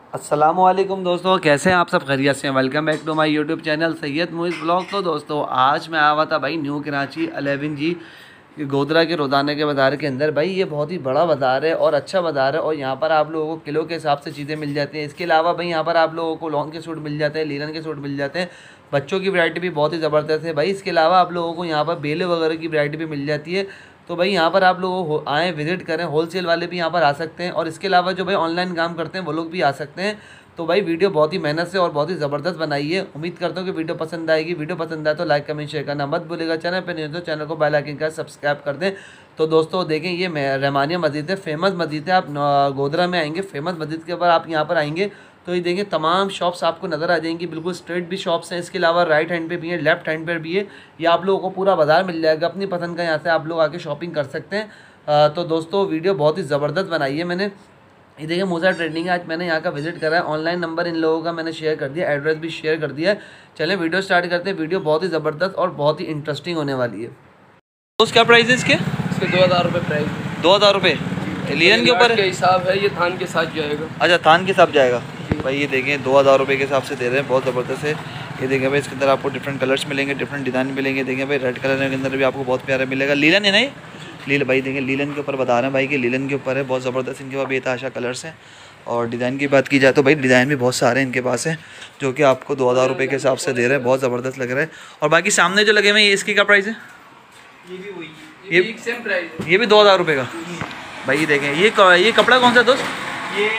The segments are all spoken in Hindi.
अस्सलामुअलैकुम दोस्तों, कैसे हैं आप सब? खैरियत से हैं? Welcome back to my YouTube channel Syed Muiz blog. तो दोस्तों आज मैं आया हुआ था भाई न्यू कराची 11G गोधरा के रोज़ाना के बाज़ार के अंदर। भाई ये बहुत ही बड़ा बाज़ार है और अच्छा बाज़ार है, और यहाँ पर आप लोगों को किलो के हिसाब से चीज़ें मिल जाती हैं। इसके अलावा भाई यहाँ पर आप लोगों को लॉन के सूट मिल जाते हैं, लीलन के सूट मिल जाते हैं। बच्चों की वैरायटी भी बहुत ही ज़बरदस्त है भाई। इसके अलावा आप लोगों को यहाँ पर बेले वगैरह की वैरायटी भी मिल जाती है। तो भाई यहाँ पर आप लोग आएँ, विज़िट करें। होलसेल वाले भी यहाँ पर आ सकते हैं, और इसके अलावा जो भाई ऑनलाइन काम करते हैं वो लोग भी आ सकते हैं। तो भाई वीडियो बहुत ही मेहनत से और बहुत ही ज़बरदस्त बनाई है। उम्मीद करता हूँ कि वीडियो पसंद आएगी। वीडियो पसंद आए तो लाइक कमेंट शेयर करना मत भूलिएगा। चैनल पर नहीं हो तो चैनल को बेल आइकन का सब्सक्राइब कर दें। तो दोस्तों देखें, ये रहमानिया मस्जिद है, फेमस मस्जिद है। आप गोधरा में आएंगे, फेमस मस्जिद के ऊपर आप यहाँ पर आएंगे तो ये देखें तमाम शॉप्स आपको नज़र आ जाएंगी। बिल्कुल स्ट्रेट भी शॉप्स हैं। इसके अलावा राइट हैंड पे भी है, लेफ्ट हैंड पर भी है। ये आप लोगों को पूरा बाज़ार मिल जाएगा अपनी पसंद का। यहाँ से आप लोग आके शॉपिंग कर सकते हैं। तो दोस्तों वीडियो बहुत ही ज़बरदस्त बनाई है मैंने। ये देखिए मूसा ट्रेडिंग है। आज मैंने यहाँ का विजिट करा है। ऑनलाइन नंबर इन लोगों का मैंने शेयर कर दिया, एड्रेस भी शेयर कर दिया है। चलें वीडियो स्टार्ट करते हैं। वीडियो बहुत ही ज़बरदस्त और बहुत ही इंटरेस्टिंग होने वाली है। दोस्त क्या प्राइस है इसके? इसके 2000 रुपये प्राइस। 2000 रुपये लीलन के ऊपर के हिसाब है, ये थान के साथ जाएगा। अच्छा, थान के साथ जाएगा। भाई ये देखें 2000 रुपये के हिसाब से दे रहे हैं, बहुत ज़बरदस्त है। ये देखें भाई, इसके अंदर आपको डिफरेंट कलर्स मिलेंगे, डिफरेंट डिज़ाइन मिलेंगे। देखें भाई रेड कलर के अंदर भी आपको बहुत प्यारा मिलेगा। लीलन है नहीं, भाई देखें लीलन के ऊपर बता रहे हैं भाई कि लीलन के ऊपर है। बहुत ज़बरदस्त इनके पास बेतहाशा कलर्स हैं। और डिज़ाइन की बात की जाए तो भाई डिज़ाइन भी बहुत सारे इनके पास हैं, जो कि आपको 2000 रुपये के हिसाब से दे रहे हैं। बहुत ज़बरदस्त लग रहा है। और बाकी सामने जो लगे हुए हैं, इसकी क्या प्राइस है? ये भी वही है, ये सेम प्राइस है। ये भी 2000 रुपये का। भाई देखें ये कपड़ा कौन सा दोस्त? ये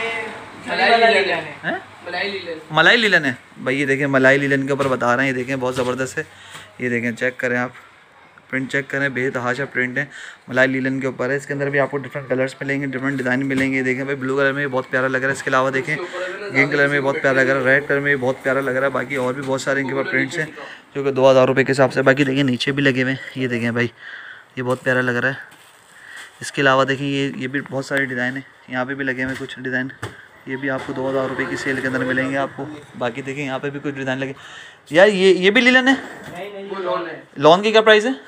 मलाई लीलन है। भाई ये देखें मलाई लीलन के ऊपर बता रहे हैं। ये देखें बहुत ज़बरदस्त है। ये देखें, चेक करें आप, प्रिंट चेक करें, बेतहाशा प्रिंट है, मलाई लीलन के ऊपर है। इसके अंदर भी आपको डिफरेंट कलर्स मिलेंगे, डिफरेंट डिज़ाइन मिलेंगे। देखें भाई ब्लू कलर में भी बहुत प्यारा लग रहा है। इसके अलावा देखें ग्रीन कलर में भी बहुत प्यारा लग रहा है, रेड कलर में भी बहुत प्यारा लग रहा है। बाकी और भी बहुत सारे इनके पास प्रिंट्स हैं जो कि 2000 रुपये के हिसाब से। बाकी देखिए नीचे भी लगे हुए हैं। ये देखें भाई, ये बहुत प्यारा लग रहा है। इसके अलावा देखें ये भी बहुत सारे डिज़ाइन है। यहाँ पे भी लगे हुए कुछ डिज़ाइन, ये भी आपको 2000 रुपये की सेल के अंदर मिलेंगे आपको। बाकी देखें यहाँ पे भी कुछ डिज़ाइन लगे। यार ये भी लीलन है? नहीं, लॉन की क्या प्राइस है?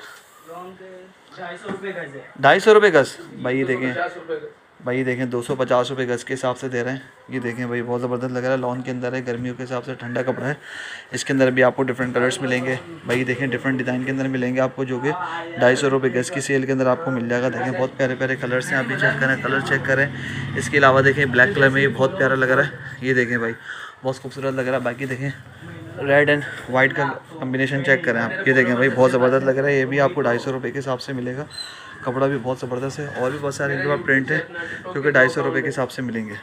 250 रुपये गज़। भाई ये देखें, 50 रुपये का। भाई ये देखें 250 रुपये गज़ के हिसाब से दे रहे हैं। ये देखें भाई बहुत ज़बरदस्त लग रहा है। लॉन के अंदर है, गर्मियों के हिसाब से ठंडा कपड़ा है। इसके अंदर भी आपको डिफरेंट कलर्स मिलेंगे। भाई देखें डिफरेंट डिज़ाइन के अंदर मिलेंगे आपको, जो कि 250 रुपये गज़ की सेल के अंदर आपको मिल जाएगा। देखें बहुत प्यारे प्यारे कलर्स हैं, आप भी चेक करें, कलर चेक करें। इसके अलावा देखें ब्लैक कलर में ये बहुत प्यारा लग रहा है। ये देखें भाई बहुत खूबसूरत लग रहा है। बाकी देखें रेड एंड वाइट का कम्बिनेशन चेक करें आप। ये देखें भाई बहुत ज़बरदस्त लग रहा है। ये भी आपको 250 रुपये के हिसाब से मिलेगा। कपड़ा भी बहुत ज़बरदस्त है, और भी बहुत सारे इनके पास प्रिंट है जो कि 250 रुपये के हिसाब से मिलेंगे।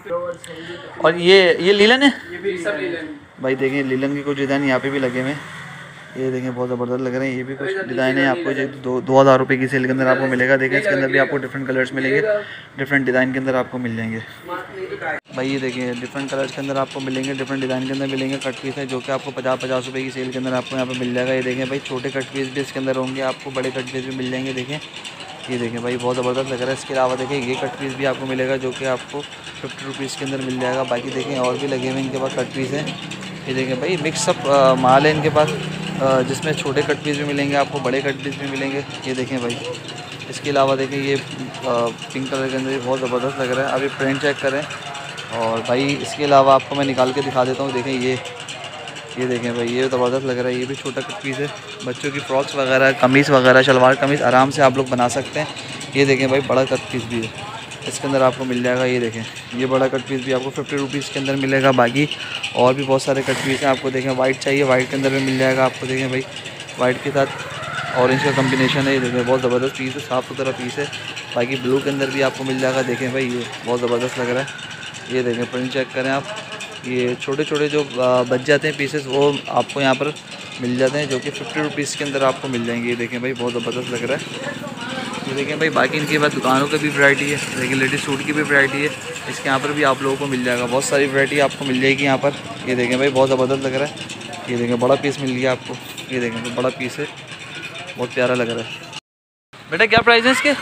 और ये लीलन है? ये भी सब लीलन। भाई देखें लीलन के कुछ डिज़ाइन यहाँ पे भी लगे हुए हैं। ये देखें बहुत ज़बरदस्त लग रहे हैं। ये भी कुछ डिज़ाइन है आपको जो 2000 रुपये की सेल के अंदर आपको मिलेगा। देखें इसके अंदर भी आपको डिफरेंट कलर्स मिलेंगे, डिफरेंट डिज़ाइन के अंदर आपको मिल जाएंगे। भाई ये देखें डिफरेंट कलर्स के अंदर आपको मिलेंगे, डिफरेंट डिज़ाइन के अंदर मिलेंगे। कट पीस है जो कि आपको 50 रुपये की सेल के अंदर आपको यहाँ पे मिल जाएगा। ये देखें भाई छोटे कट पीस भी इसके अंदर होंगे, आपको बड़े कट पीस भी मिल जाएंगे। देखें ये देखें भाई बहुत ज़बरदस्त लग रहा है। इसके अलावा देखें ये कट पीस भी आपको मिलेगा, जो कि आपको 50 रुपीज़ के अंदर मिल जाएगा। बाकी देखें और भी लगे हुए इनके पास कट पीस हैं। ये देखें भाई मिक्सअप माल है इनके पास, जिसमें छोटे कट पीस भी मिलेंगे आपको, बड़े कट पीस भी मिलेंगे। ये देखें भाई इसके अलावा देखें ये पिंक कलर के अंदर भी बहुत ज़बरदस्त लग रहा है। अभी प्रिंट चेक करें। और भाई इसके अलावा आपको मैं निकाल के दिखा देता हूँ। देखें ये देखें भाई ये ज़बरदस्त लग रहा है। ये भी छोटा कट पीस है, बच्चों की फ्रॉक्स वगैरह, कमीज़ वगैरह, शलवार कमीज़ आराम से आप लोग बना सकते हैं। ये देखें भाई बड़ा कट पीस भी है, इसके अंदर आपको मिल जाएगा। ये देखें ये बड़ा कट पीस भी आपको 50 रुपीज़ के अंदर मिलेगा। बाकी और भी बहुत सारे कट पीस हैं आपको। देखें वाइट चाहिए, वाइट के अंदर भी मिल जाएगा आपको। देखें भाई वाइट के साथ ऑरेंज का कम्बिनेशन है। ये देखें बहुत ज़बरदस्त पीस है, साफ़ सुथरा पीस है। बाकी ब्लू के अंदर भी आपको मिल जाएगा। देखें भाई ये बहुत ज़बरदस्त लग रहा है। ये देखें प्रिंट चेक करें आप। ये छोटे छोटे जो बच जाते हैं पीसेस, वो आपको यहाँ पर मिल जाते हैं, जो कि 50 रुपीज़ के अंदर आपको मिल जाएंगे। ये देखें भाई बहुत ज़बरदस्त लग रहा है। ये देखें भाई बाकी इनके बाद दुकानों की भी वैरायटी है। देखिए लेडीज़ सूट की भी वैरायटी है, इसके यहाँ पर भी आप लोगों को मिल जाएगा। बहुत सारी वैरायटी आपको मिल जाएगी यहाँ पर। ये देखें भाई बहुत ज़बरदस्त लग रहा है। ये देखें बड़ा पीस मिल गया आपको। ये देखें तो बड़ा पीस है, बहुत प्यारा लग रहा है। बेटा क्या प्राइस है इसके?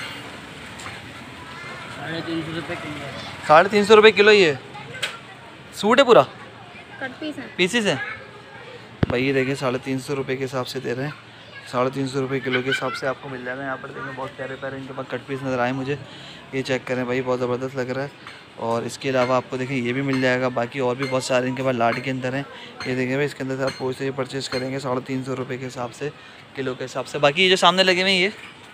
350 रुपये किलो। 350 रुपये किलो। ये सूट है पूरा? कट पीस है, पीसीस है भाई। ये देखें 350 रुपये के हिसाब से दे रहे हैं। 350 रुपये किलो के हिसाब से आपको मिल जाएगा। यहाँ पर देखें बहुत प्यारे प्यारे इनके पास कट पीस नज़र आए मुझे। ये चेक करें भाई बहुत ज़बरदस्त लग रहा है। और इसके अलावा आपको देखें ये भी मिल जाएगा। बाकी और भी बहुत सारे इनके पास लाट के अंदर हैं। ये देखें भाई, इसके अंदर से आप कोई से परचेज़ करेंगे 350 रुपये के हिसाब से, किलो के हिसाब से। बाकी ये जो सामने लगे हुए हैं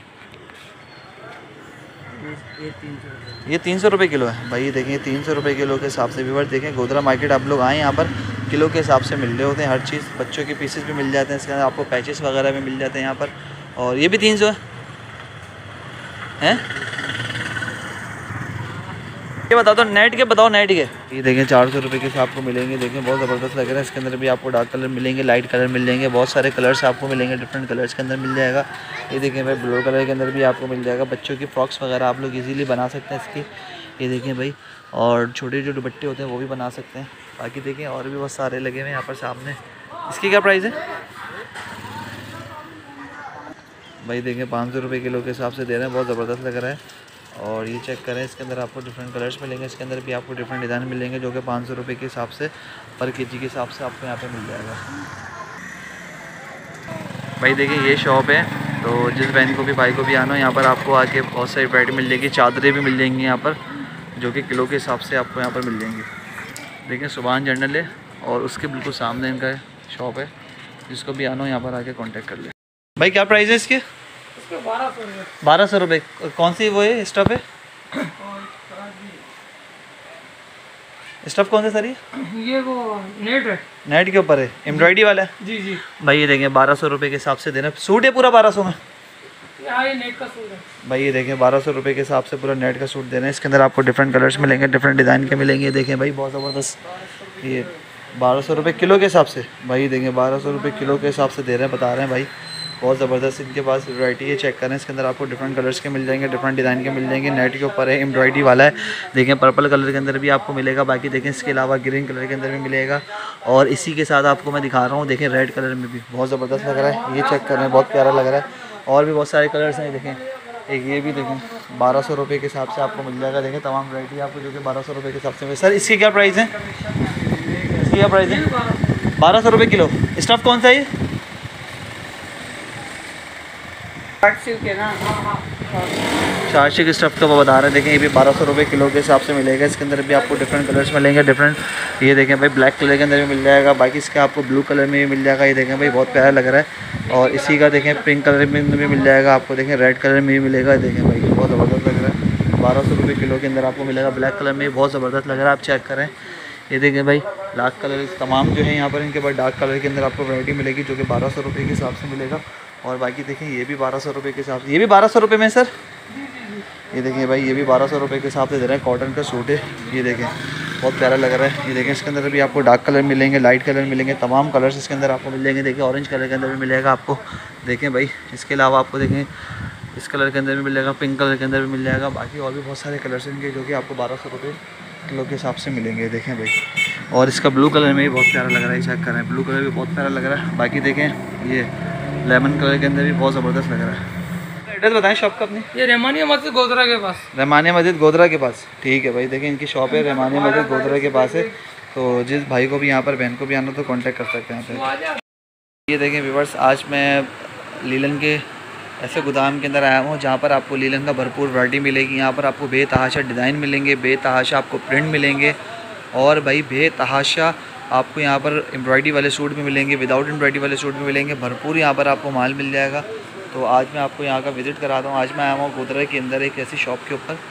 ये 300 रुपये किलो है भाई। ये देखें 300 रुपये किलो के हिसाब से। व्यूअर्स देखें, गोधरा मार्केट आप लोग आएँ, यहाँ पर किलो के हिसाब से मिल रहे होते हैं हर चीज़। बच्चों के पीसेस भी मिल जाते हैं इसके अंदर, आपको पैचेस वगैरह भी मिल जाते हैं यहाँ पर। और ये भी 300 है। ये बता दो नेट के, बताओ नेट के। ये देखें 400 रुपये के हिसाब आपको मिलेंगे। देखें बहुत ज़बरदस्त लग रहा है। इसके अंदर भी आपको डार्क कलर मिलेंगे, लाइट कलर मिल जाएंगे, बहुत सारे कलर्स आपको मिलेंगे, डिफरेंट कलर्स के अंदर मिल जाएगा। ये देखें भाई, ब्लू कलर के अंदर भी आपको मिल जाएगा। बच्चों की फ्रॉक्स वगैरह आप लोग इजीली बना सकते हैं इसकी। ये देखें भाई, और छोटे जो दुपट्टे होते हैं वो भी बना सकते हैं। बाकी देखें और भी बहुत सारे लगे हुए हैं यहाँ पर सामने। इसकी क्या प्राइस है भाई? देखें 500 रुपये किलो के हिसाब से दे रहे हैं, बहुत ज़बरदस्त लग रहा है। और ये चेक करें, इसके अंदर आपको डिफरेंट कलर्स मिलेंगे। इसके अंदर भी आपको डिफरेंट डिज़ाइन मिलेंगे जो कि 500 रुपये के हिसाब से पर केजी के हिसाब से आपको यहाँ पे मिल जाएगा भाई। देखिए ये शॉप है, तो जिस बहन को भी भाई को भी आना हो, यहाँ पर आपको आके बहुत सारी वैरायटी मिल जाएगी। चादरें भी मिल जाएंगी यहाँ पर जो कि किलो के हिसाब से आपको यहाँ पर मिल जाएंगी। देखिए सुभान जनरल है और उसके बिल्कुल सामने इनका शॉप है। जिसको भी आना हो यहाँ पर आके कॉन्टेक्ट कर ले। भाई क्या प्राइस है इसके? 1200 रुपये। कौन सी वो है स्टफ़ है? स्टफ़ कौन सा सर? ये वो नेट है, नेट के ऊपर है, एम्ब्रॉयडरी वाला है। जी जी भाई ये देखें 1200 रुपये के हिसाब से देना। सूट है पूरा 1200 में? ये नेट का सूट है भाई। ये देखें 1200 रुपये के हिसाब से पूरा नेट का सूट दे रहे हैं। इसके अंदर आपको डिफरेंट कलर्स मिलेंगे, डिफरेंट डिज़ाइन के मिलेंगे। ये देखें भाई, बहुत ज़बरदस्त। ये 1200 रुपये किलो के हिसाब से भाई। देखें 1200 रुपये किलो के हिसाब से दे रहे हैं, बता रहे हैं भाई। बहुत ज़बरदस्त इनके पास वैरायटी है, चेक करें। इसके अंदर आपको डिफरेंट कलर्स के मिल जाएंगे, डिफरेंट डिज़ाइन के मिल जाएंगे। नेट के ऊपर है, एम्ब्रॉयडरी वाला है। देखें पर्पल कलर के अंदर भी आपको मिलेगा। बाकी देखें इसके अलावा ग्रीन कलर के अंदर भी मिलेगा। और इसी के साथ आपको मैं दिखा रहा हूँ, देखें रेड कलर में भी बहुत ज़बरदस्त लग रहा है। ये चेक करें, बहुत प्यारा लग रहा है। और भी बहुत सारे कलर्स हैं। देखें एक ये भी देखें 1200 रुपये के हिसाब से आपको मिल जाएगा। देखें तमाम वैरायटी आपको जो कि 1200 रुपये के हिसाब से। सर इसकी क्या प्राइस है? इसकी क्या प्राइस है? 1200 रुपये किलो। स्टफ़ कौन सा है? चार्शिक स्टफ़ का वो बता रहे हैं। देखें ये भी 1200 रुपये किलो के हिसाब से मिलेगा। इसके अंदर भी आपको डिफरेंट कलर्स मिलेंगे, डिफरेंट। ये देखें भाई, ब्लैक कलर के अंदर भी मिल जाएगा। बाकी इसका आपको ब्लू कलर में भी मिल जाएगा। ये देखें भाई, बहुत प्यारा लग रहा है। और इसी का देखें पिंक कलर में भी मिल जाएगा आपको। देखें रेड कलर में भी मिलेगा। देखें भाई, बहुत ज़बरदस्त लग रहा है। 1200 रुपये किलो के अंदर आपको मिलेगा। ब्लैक कलर में भी बहुत ज़बरदस्त लग रहा है, आप चेक करें। ये देखें भाई, डार्क कलर तमाम जो है यहाँ पर इनके पास डार्क कलर के अंदर आपको वैरायटी मिलेगी जो कि 1200 रुपये के हिसाब से मिलेगा। और बाकी देखें ये भी 1200 रुपये के हिसाब से। ये भी 1200 रुपये में सर? ये देखें भाई, ये भी 1200 रुपये के हिसाब से दे रहे हैं। कॉटन का सूट है। ये देखें बहुत प्यारा लग रहा है। ये देखें इसके अंदर भी आपको डार्क कलर मिलेंगे, लाइट कलर मिलेंगे, तमाम कलर्स इसके अंदर आपको मिल जाएंगे। देखिए ऑरेंज कलर के अंदर भी मिलेगा आपको। देखें भाई, इसके अलावा आपको देखें इस कलर के अंदर भी मिल जाएगा, पिंक कलर के अंदर भी मिल जाएगा। बाकी और भी बहुत सारे कलर्स हैं जो कि आपको 1200 रुपये किलो के हिसाब से मिलेंगे। देखें भाई, और इसका ब्लू कलर में भी बहुत प्यारा लग रहा है, चेक करें। ब्लू कलर भी बहुत प्यारा लग रहा है। बाकी देखें ये लेमन कलर के अंदर भी बहुत ज़बरदस्त लग रहा है। एड्रेस बताएं शॉप का अपनी। ये रहमानिया मस्जिद गोधरा के पास। रहमानिया मस्जिद गोधरा के पास, ठीक है भाई। देखें इनकी शॉप है रहमानिया मस्जिद गोधरा के पास है। तो जिस भाई को भी यहाँ पर, बहन को भी आना तो कांटेक्ट कर सकते हैं यहाँ पे। ये देखें व्यूअर्स, आज मैं लीलन के ऐसे गोदाम के अंदर आया हूँ जहाँ पर आपको लीलन का भरपूर वैरायटी मिलेगी। यहाँ पर आपको बेतहाशा डिज़ाइन मिलेंगे, बेतहाशा आपको प्रिंट मिलेंगे। और भाई बेतहाशा आपको यहाँ पर एम्ब्रॉयडरी वाले सूट भी मिलेंगे, विदाउट एम्ब्रॉयडरी वाले सूट भी मिलेंगे। भरपूर यहाँ पर आपको माल मिल जाएगा। तो आज मैं आपको यहाँ का विज़िट कराता हूँ। आज मैं आया हूँ गोधरा के अंदर एक ऐसी शॉप के ऊपर।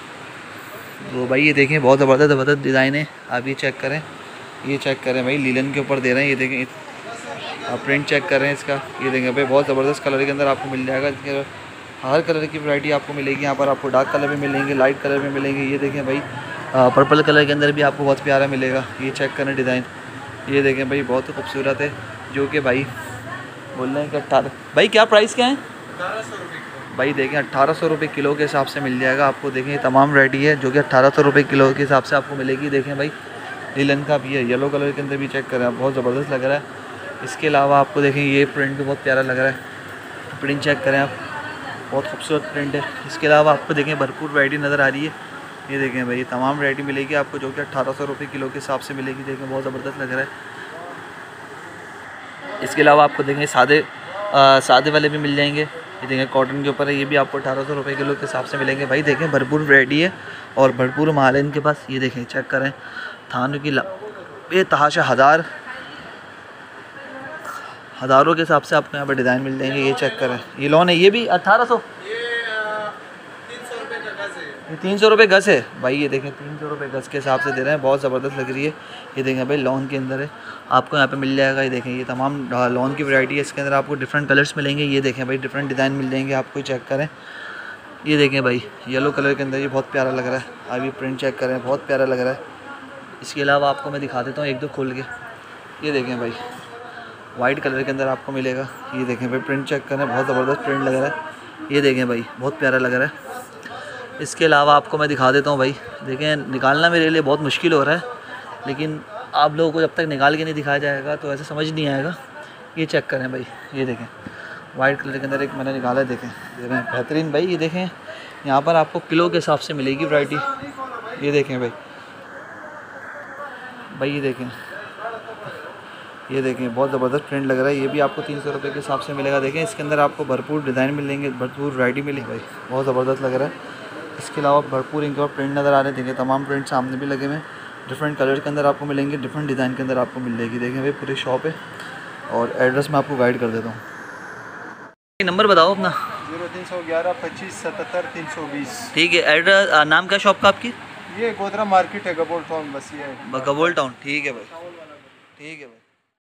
तो भाई ये देखें बहुत ज़बरदस्त डिज़ाइन है, आप ये चेक करें। ये चेक करें भाई, लीलन के ऊपर दे रहे हैं। ये देखें आप प्रिंट चेक कर रहे हैं इसका। ये देखें भाई, बहुत ज़बरदस्त कलर के अंदर आपको मिल जाएगा। इसके हर कलर की वैरायटी आपको मिलेगी। यहाँ पर आपको डार्क कलर में मिलेंगे, लाइट कलर में मिलेंगे। ये देखें भाई, पर्पल कलर के अंदर भी आपको बहुत प्यारा मिलेगा। ये चेक करें डिज़ाइन। ये देखें भाई, बहुत खूबसूरत है जो कि भाई बोल रहे हैं कि 18। भाई क्या प्राइस क्या है? 1800 रुपये। भाई देखें 1800 रुपये किलो के हिसाब से मिल जाएगा आपको। देखें तमाम वैरायटी है जो कि 1800 रुपये किलो के हिसाब से आपको मिलेगी। देखें भाई, लीलन का भी है, येलो कलर के अंदर भी चेक करें आप, बहुत ज़बरदस्त लग रहा है। इसके अलावा आपको देखें ये प्रिंट भी बहुत प्यारा लग रहा है। प्रिंट चेक करें आप, बहुत खूबसूरत प्रिंट है। इसके अलावा आपको देखें भरपूर वैरायटी नज़र आ रही है। ये देखें भाई, तमाम वैरायटी मिलेगी आपको जो कि 1800 रुपये किलो के हिसाब से मिलेगी। देखें बहुत ज़बरदस्त लग रहा है। इसके अलावा आपको देखें सादे वाले भी मिल जाएंगे। ये देखें कॉटन के ऊपर है, ये भी आपको 1800 रुपये किलो के हिसाब से मिलेंगे भाई। देखें भरपूर वैरायटी है और भरपूर माल है इनके पास। ये देखें चेक करें थानों की ये तहाशा हज़ारों के हिसाब से आपको यहाँ पर डिज़ाइन मिल जाएंगे। ये चेक करें, ये लॉन है, ये भी 1800, ये 300 रुपये गज़ है भाई। ये देखें 300 रुपये गज़ के हिसाब से दे रहे हैं, बहुत ज़बरदस्त लग रही है। ये देखें भाई लॉन के अंदर है, आपको यहाँ पे मिल जाएगा। ये देखें ये तमाम लॉन की वैरायटी है, इसके अंदर आपको डिफरेंट कलर्स मिलेंगे। ये देखें भाई डिफरेंट डिज़ाइन मिल जाएंगे आपको, चेक करें। ये देखें भाई येलो कलर के अंदर, ये बहुत प्यारा लग रहा है। अभी प्रिंट चेक करें, बहुत प्यारा लग रहा है। इसके अलावा आपको मैं दिखा देता हूँ एक दो खोल के। ये देखें भाई वाइट कलर के अंदर आपको मिलेगा। ये देखें भाई प्रिंट चेक करें, बहुत ज़बरदस्त प्रिंट लग रहा है। ये देखें भाई बहुत प्यारा लग रहा है। इसके अलावा आपको मैं दिखा देता हूँ भाई, देखें निकालना मेरे लिए बहुत मुश्किल हो रहा है, लेकिन आप लोगों को जब तक निकाल के नहीं दिखाया जाएगा तो ऐसे समझ नहीं आएगा। ये चेक करें भाई, ये देखें वाइट कलर के अंदर एक मैंने निकाला है, देखें बेहतरीन भाई। ये देखें यहाँ पर आपको किलो के हिसाब से मिलेगी वैरायटी। ये देखें भाई ये देखें, ये देखें बहुत ज़बरदस्त प्रिंट लग रहा है। ये भी आपको 300 रुपये के हिसाब से मिलेगा। देखें इसके अंदर आपको भरपूर डिज़ाइन मिलेंगे, भरपूर वैरायटी मिलेगी भाई, बहुत ज़बरदस्त लग रहा है। इसके अलावा भरपूर इनके और प्रिंट नज़र आ रहे हैं। देखिए तमाम प्रिंट सामने भी लगे हुए हैं, डिफरेंट कलर के अंदर आपको मिलेंगे, डिफरेंट डिज़ाइन के अंदर आपको मिल जाएगी। देखें भाई पूरी शॉप है और एड्रेस मैं आपको गाइड कर देता हूँ। नंबर बताओ अपना। 0311 25 77 320। ठीक है, एड्रेस नाम क्या शॉप का आपकी? ये गोदरा मार्केट है, गबोल टाउन, बस ये है गबोल टाउन। ठीक है भाई, ठीक है भाई।